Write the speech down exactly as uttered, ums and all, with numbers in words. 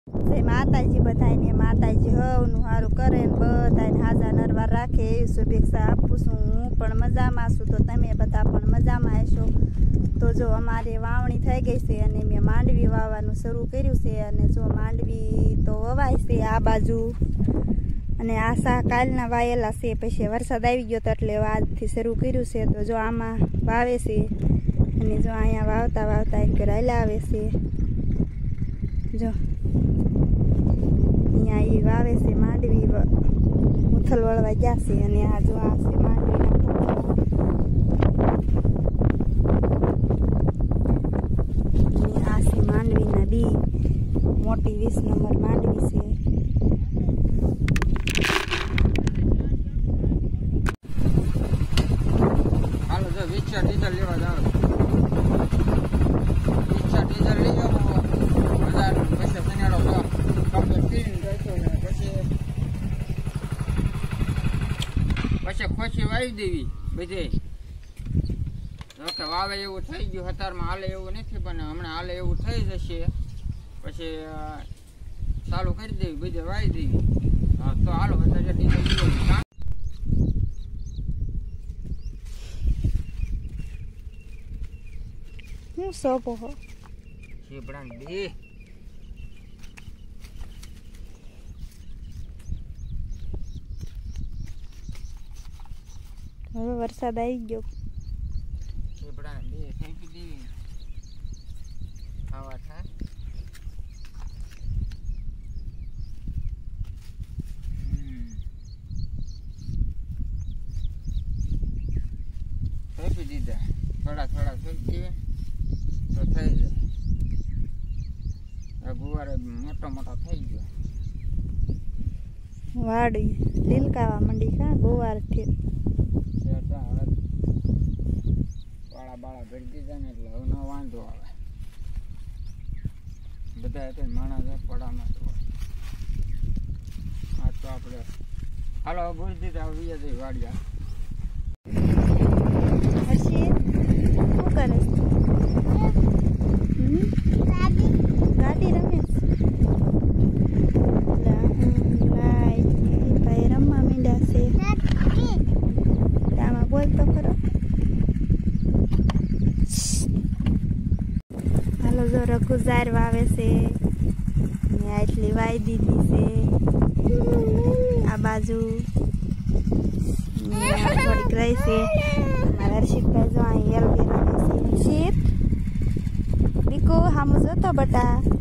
जय माताजी बधाईने माताजी हवनु हारू करे ने बधाईने हाजा नरवा राखे एवी शुभेच्छा आपું છું। હું પણ મજામાં છું તો તમે બધા પણ મજામાં હશો। તો જો અમારે વાવણી થઈ ગઈ છે અને મેં માંડવી વાવવાનું શરૂ કર્યું છે અને જો માંડવી તો વવાય છે આ બાજુ અને આ સા કાલના વાયેલા છે પછી વરસાદ આવી ગયો તો એટલે આજથી શરૂ કર્યું છે। તો જો આમાં વાવે છે અને જો અહીંયા વાવતા વાવતા એક રાયલા આવે છે જો અહીંયા એ વાવે છે માંડવી ઉથલ વળવા ગયા છે અને આ જો આ છે માંડવીના આ છે માંડવીના બી મોટી વીસ નંબર માંડવી છે। હાલો જો રિક્ષા ડીઝલ લેવા જાવ રિક્ષા ડીઝલ લઈ જાવ બજાર પૈસા બનાડો તો કમ્પ્લીટ પીને જઈશું ને પછી પછી ખોશી વાવી દેવી બધે જોકે વાવે એવું થઈ ગયું હતારમાં હાલે એવું નથી પણ હમણાં હાલે એવું થઈ જશે પછી ચાલુ કરી દેવી બધે વાવી દેવી હા તો હાલો બધા ડીઝલ હું સોપો હો શીપડા બે હવે વરસાદ આવી ગયો શીપડા બે ફેંકી દેવી ખાવા થાય ફેંકી દીધા થોડા થોડા ફેંકી તો થઈ જાય ગુવારે મોટો મોટો થઈ ગયો વાડી લીલકાવા મંડી કા ગુવાર થી વાળા બાળા ભરી દીધા ને એટલે હવે ન વાંધો આવે બધા એટલે માણસ પડામાં તો આ તો આપણે હાલો ભરી દીધા હવે જઈ વાડિયા હર્ષિત શું કરે ગાડી રમે ભાઈ રમવા માંડ્યા છે આમાં બોલ તો ખરો હાલો જો રઘુઝાર વાવે છે આટલી વાઈ દીધી છે આ બાજુ થોડીક રહી છે મારા હર્ષિતભાઈ જો અહીં એલબી રમે છે હર્ષિત દીકો હામું જોતો બટા